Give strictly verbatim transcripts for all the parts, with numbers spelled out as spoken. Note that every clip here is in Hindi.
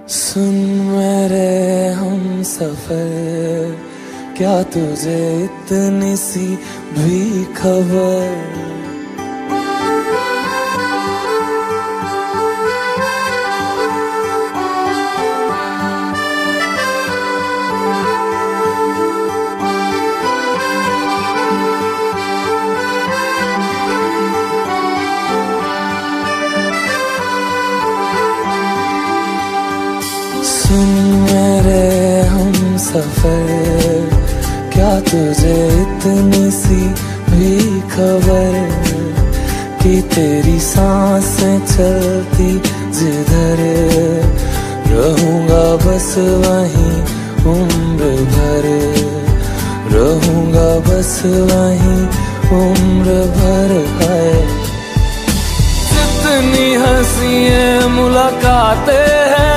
सुन मेरे हम सफर, क्या तुझे इतनी सी भी खबर? सुन मेरे हम सफर, क्या तुझे इतनी सी भी खबर कि तेरी सांसें चलती जिधर, रहूंगा बस वहीं उम्र भर, रहूंगा बस वहीं उम्र भर। है जितनी हंसियां मुलाकातें हैं,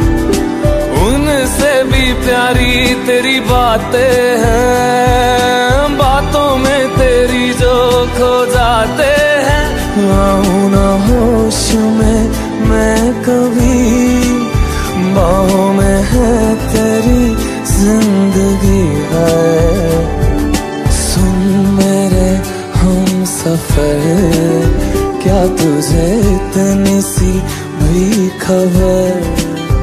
उनसे भी प्यारी तेरी बातें हैं, बातों में तेरी जो खो जाते हैं। आऊं ना होश में मैं कभी, बाहों में है तेरी जिंदगी है। सुन मेरे हम सफर, क्या तुझे इतनी सी भी खबर?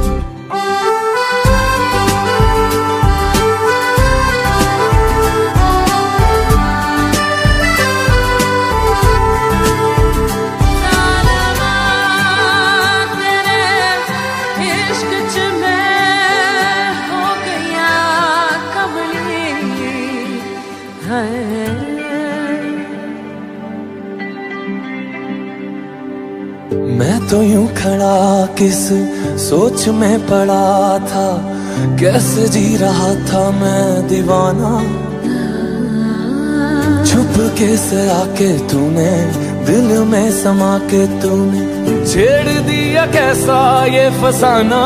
मैं तो यूं खड़ा किस सोच में पड़ा था, कैसे जी रहा था मैं दीवाना। छुप के से आके तूने दिल में समा के तूने छेड़ दिया कैसा ये फसाना।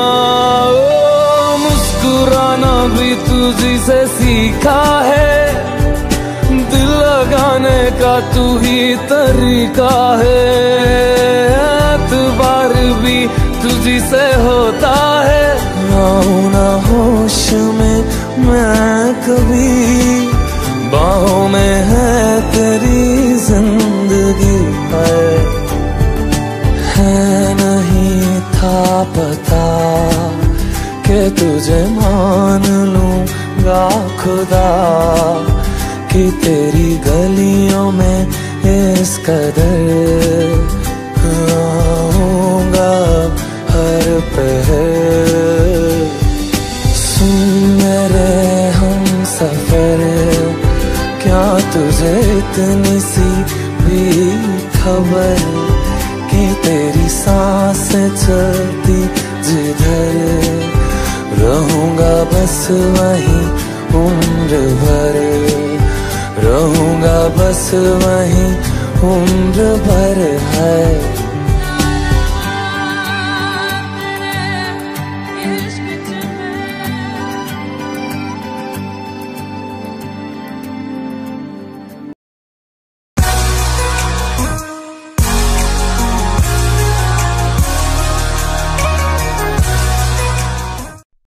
ओ मुस्कुराना भी तुझी से सीखा है, दिल लगाने का तू ही तरीका है। एतबार भी तुझी से होता है, आऊं ना होश में मैं कभी, बाहों में है तेरी जिंदगी है। है नहीं था पता कि तुझे मान लूंगा खुदा, कि तेरी गलियों में इस कदर आऊंगा हर पहर। सुन मेरे हम सफर, क्या तुझे इतनी सी भी खबर कि तेरी सांसें चलती जिधर, रहूंगा बस वहीं उम्र भर, रहूंगा बस वहीं उम्र भर। है